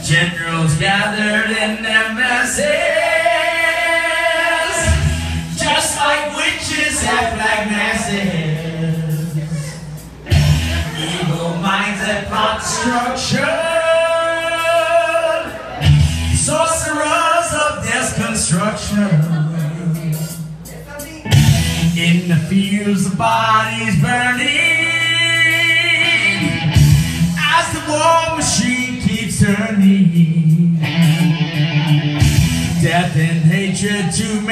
Generals gathered in their masses, just like witches at black masses. Evil minds that plot destruction, sorcerers of death's construction. In the fields, the bodies burning, as the war machine keeps turning. Death and hatred to